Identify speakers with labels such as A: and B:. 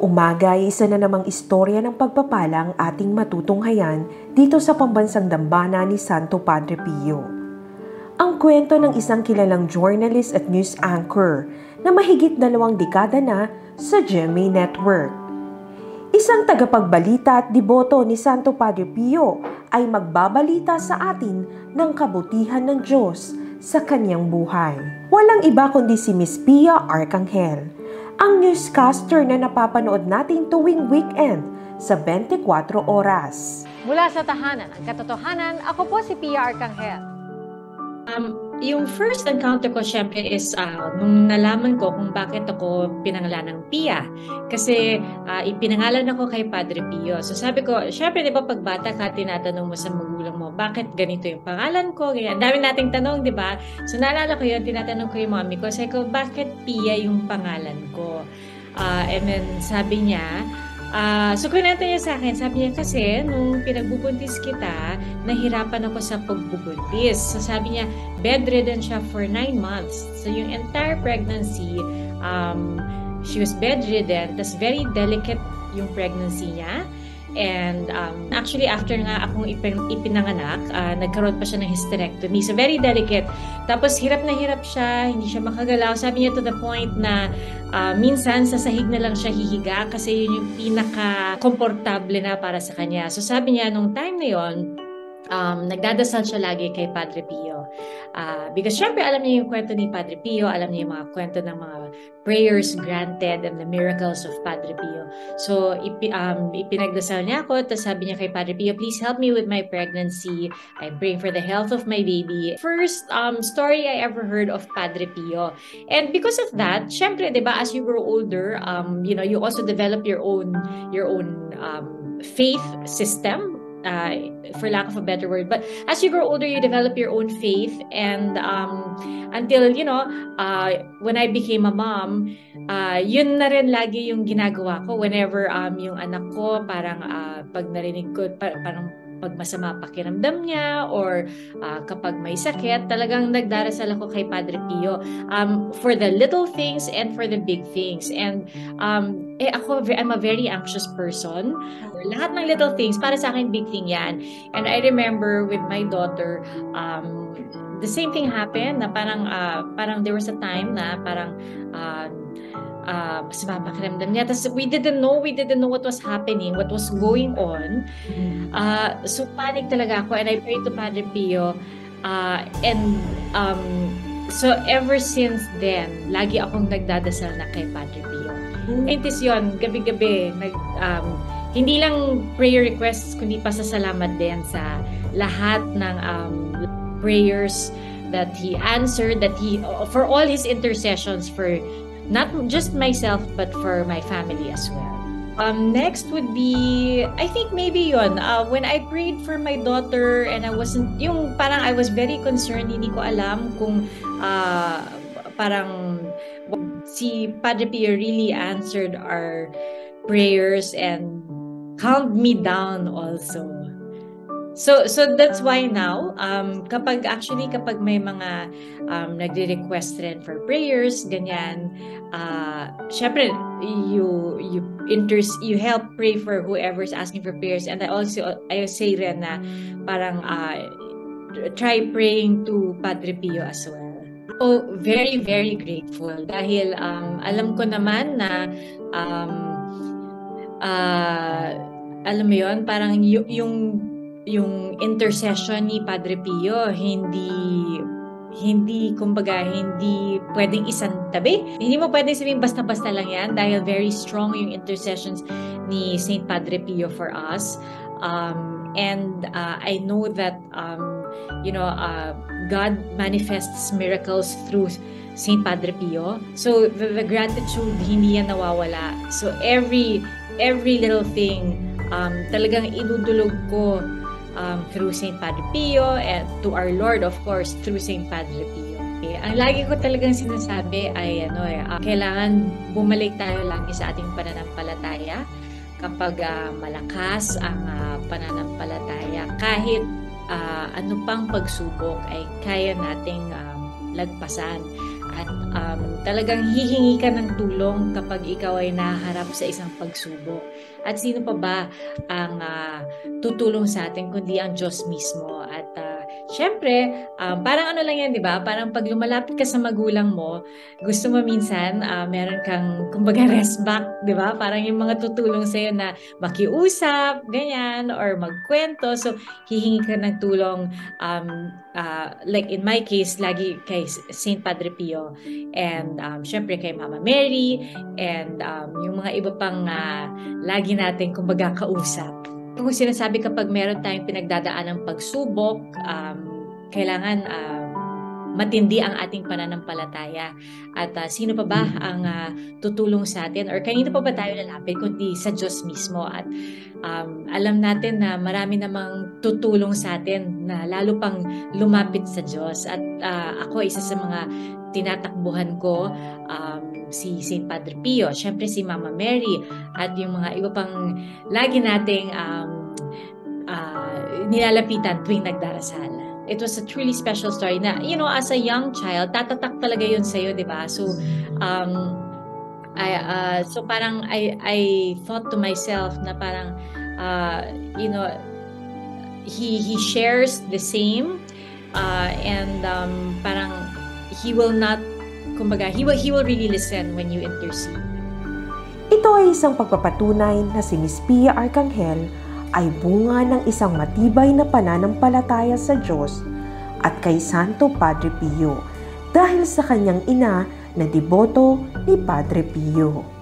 A: Ngayong umaga ay isa na namang istorya ng pagpapalang ating matutunghayan dito sa pambansang dambana ni Santo Padre Pio. Ang kwento ng isang kilalang journalist at news anchor na mahigit 2 dekada na sa GMA Network. Isang tagapagbalita at deboto ni Santo Padre Pio ay magbabalita sa atin ng kabutihan ng Diyos sa kanyang buhay. Walang iba kundi si Miss Pia Arcangel, ang newscaster na napapanood natin tuwing weekend sa 24 oras.
B: Mula sa tahanan ang katotohanan, ako po si Pia Arcangel.
C: Yung first encounter ko syempre is nung nalaman ko kung bakit ako pinangalan ng Pia. Kasi ipinangalan ako kay Padre Pio. So sabi ko, syempre di ba pag bata ka, tinatanong mo sa magulang mo, bakit ganito yung pangalan ko? Ganyan. Dami nating tanong, di ba? So naalala ko yun, tinatanong ko yung mami ko. Sabi ko, bakit Pia yung pangalan ko? And then sabi niya, so kunento niya sa akin, sabi niya kasi nung pinagbubuntis kita, nahirapan ako sa pagbubuntis. So sabi niya, bedridden siya for 9 months. So yung entire pregnancy, she was bedridden. Tas very delicate yung pregnancy niya. And actually after nga akong ipinanganak, nagkaroon pa siya ng hysterectomy. So very delicate. Tapos hirap na hirap siya, hindi siya makagalaw. Sabi niya to the point na minsan sa sahig na lang siya hihiga kasi yun yung pinaka-komportable na para sa kanya. So sabi niya nung time na yon, nagdadasal siya lagi kay Padre Pio. Because syempre alam niya yung kwento ni Padre Pio, alam niya yung mga kwento ng mga prayers granted and the miracles of Padre Pio. So ipinagdasal niya ako, tapos sabi niya kay Padre Pio, please help me with my pregnancy. I'm praying for the health of my baby. First story I ever heard of Padre Pio. And because of that, syempre, 'di ba, as you grow older, you also develop your own faith system. For lack of a better word, but as you grow older, you develop your own faith, and until when I became a mom, yun na rin lagi yung ginagawa ko whenever yung anak ko parang pag narinig ko parang pag masama pakiramdam niya or kapag may sakit, talagang nagdarasal ako kay Padre Pio for the little things and for the big things. And I'm a very anxious person. Lahat ng little things, para sa akin, big thing yan. And I remember with my daughter, the same thing happened na parang there was a time na parang masama pakiramdam niya. Tapos we didn't know what was happening, what was going on. So panic talaga ako, and I prayed to Padre Pio. So ever since then, lagi akong nagdadasal na kay Padre Pio. Intis yun, gabi-gabi, hindi lang prayer requests, kundi pasasalamat din sa lahat ng prayers that he answered, for all his intercessions for not just myself, but for my family as well. Next would be, I think maybe yun, when I prayed for my daughter and I was very concerned, hindi ko alam kung parang si Padre Pio really answered our prayers and calmed me down also. So that's why now, kapag may mga nagre-request rin for prayers, ganyan, syempre you help pray for whoever's asking for prayers, and I say rin na parang try praying to Padre Pio as well. Oh, very very grateful dahil alam ko naman na alam mo yon, parang yung intercession ni Padre Pio, hindi pwedeng isang tabi. Hindi mo pwedeng sabihin basta-basta lang yan dahil very strong yung intercessions ni Saint Padre Pio for us. And I know that God manifests miracles through Saint Padre Pio. So the gratitude, hindi yan nawawala. So every little thing talagang idudulog ko through Saint Padre Pio, and to our Lord, of course, through Saint Padre Pio. Ang lagi ko talagang sinasabi ay kailangan bumalik tayo lagi sa ating pananampalataya. Kapag malakas ang pananampalataya, kahit ano pang pagsubok ay kaya nating lagpasan. At talagang hihingi ka ng tulong kapag ikaw ay naharap sa isang pagsubok. At sino pa ba ang tutulong sa atin kundi ang Diyos mismo? At syempre, parang ano lang yan, di ba? Parang pag lumalapit ka sa magulang mo, gusto mo minsan meron kang, kumbaga, rest back, di ba? Parang yung mga tutulong sa'yo na makiusap, ganyan, or magkwento. So, hihingi ka ng tulong, like in my case, lagi kay Saint Padre Pio, and syempre kay Mama Mary, and yung mga iba pang lagi natin, kumbaga, kausap. Kung sinasabi kapag meron tayong pinagdadaan ng pagsubok, kailangan matindi ang ating pananampalataya. At sino pa ba ang tutulong sa atin? Or kanino pa ba tayo lalapit kundi sa Diyos mismo? At alam natin na marami namang tutulong sa atin na lalo pang lumapit sa Diyos. At ako, isa sa mga tinatakbuhan ko, si Saint Padre Pio, syempre si Mama Mary, at yung mga iba pang lagi nating nilalapitan tuwing nagdarasal. It was a truly special story na, as a young child, tatatak talaga yun sa'yo, di ba? So, so parang I thought to myself na parang, he shares the same, and parang he will not, kumbaga, he will really listen when you intercede.
A: Ito ay isang pagpapatunay na si Miss Pia Arcangel ay bunga ng isang matibay na pananampalataya sa Diyos at kay Santo Padre Pio dahil sa kanyang ina na deboto ni Padre Pio.